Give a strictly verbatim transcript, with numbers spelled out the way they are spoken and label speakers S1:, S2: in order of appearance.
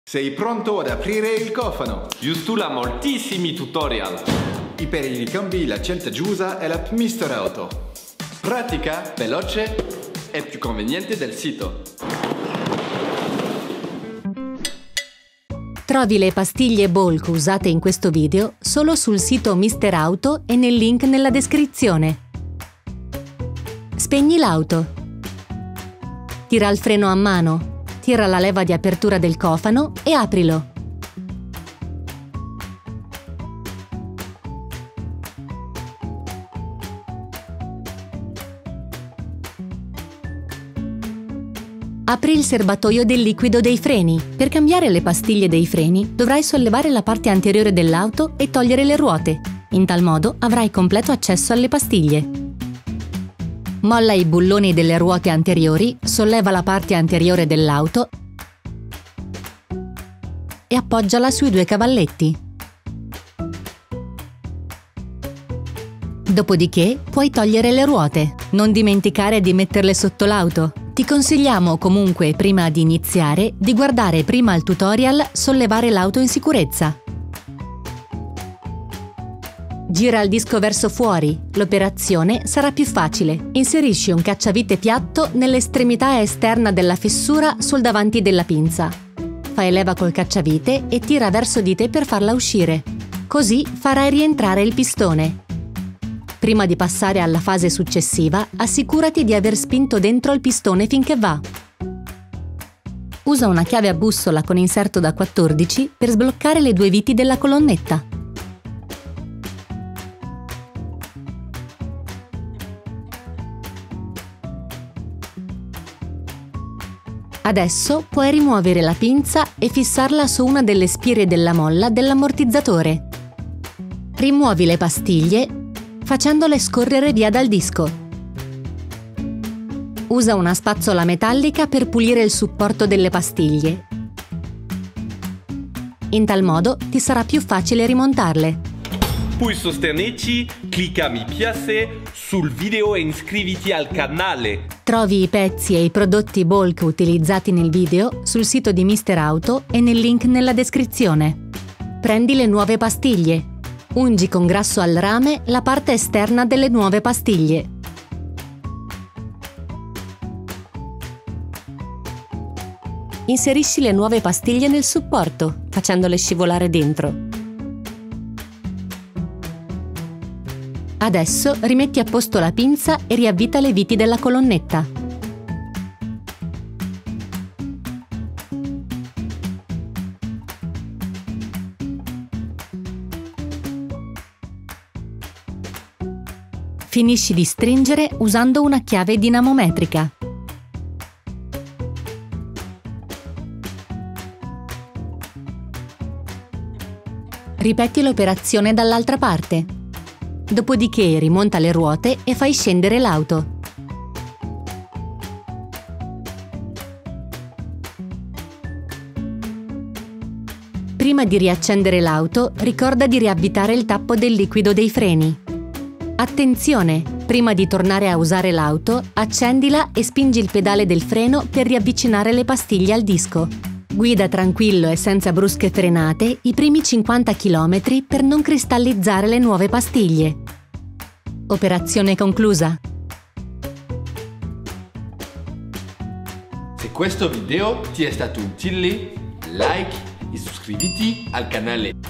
S1: Sei pronto ad aprire il cofano?
S2: Giusto là moltissimi tutorial.
S1: E per i ricambi la scelta giusta è l'app mister Auto. Pratica, veloce
S2: e più conveniente del sito.
S3: Trovi le pastiglie bulk usate in questo video solo sul sito mister Auto e nel link nella descrizione. Spegni l'auto. Tira il freno a mano. Tira la leva di apertura del cofano e aprilo. Apri il serbatoio del liquido dei freni. Per cambiare le pastiglie dei freni dovrai sollevare la parte anteriore dell'auto e togliere le ruote. In tal modo avrai completo accesso alle pastiglie. Molla i bulloni delle ruote anteriori, solleva la parte anteriore dell'auto e appoggiala sui due cavalletti. Dopodiché puoi togliere le ruote. Non dimenticare di metterle sotto l'auto. Ti consigliamo comunque, prima di iniziare, di guardare prima il tutorial Sollevare l'auto in sicurezza. Gira il disco verso fuori, l'operazione sarà più facile. Inserisci un cacciavite piatto nell'estremità esterna della fessura sul davanti della pinza. Fai leva col cacciavite e tira verso di te per farla uscire. Così farai rientrare il pistone. Prima di passare alla fase successiva, assicurati di aver spinto dentro il pistone finché va. Usa una chiave a bussola con inserto da quattordici per sbloccare le due viti della colonnetta. Adesso puoi rimuovere la pinza e fissarla su una delle spire della molla dell'ammortizzatore. Rimuovi le pastiglie facendole scorrere via dal disco. Usa una spazzola metallica per pulire il supporto delle pastiglie. In tal modo ti sarà più facile rimontarle.
S2: Puoi sostenerci, clicca mi piace sul video e iscriviti al canale.
S3: Trovi i pezzi e i prodotti bulk utilizzati nel video sul sito di mister Auto e nel link nella descrizione. Prendi le nuove pastiglie. Ungi con grasso al rame la parte esterna delle nuove pastiglie. Inserisci le nuove pastiglie nel supporto, facendole scivolare dentro. Adesso rimetti a posto la pinza e riavvita le viti della colonnetta. Finisci di stringere usando una chiave dinamometrica. Ripeti l'operazione dall'altra parte. Dopodiché rimonta le ruote e fai scendere l'auto. Prima di riaccendere l'auto, ricorda di riavvitare il tappo del liquido dei freni. Attenzione! Prima di tornare a usare l'auto, accendila e spingi il pedale del freno per riavvicinare le pastiglie al disco. Guida tranquillo e senza brusche frenate i primi cinquanta chilometri per non cristallizzare le nuove pastiglie. Operazione conclusa.
S2: Se questo video ti è stato utile, like e iscriviti al canale.